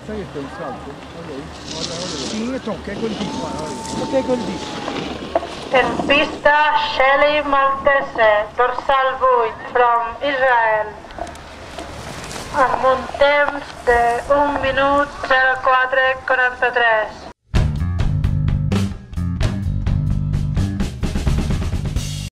Sai che c'è un salto? Sì, tronca, è quel disco. Che è quel disco? In pista, Shelly Maltese, dorsal 8, from Israel. Amb un temps de 1 minut 04:43.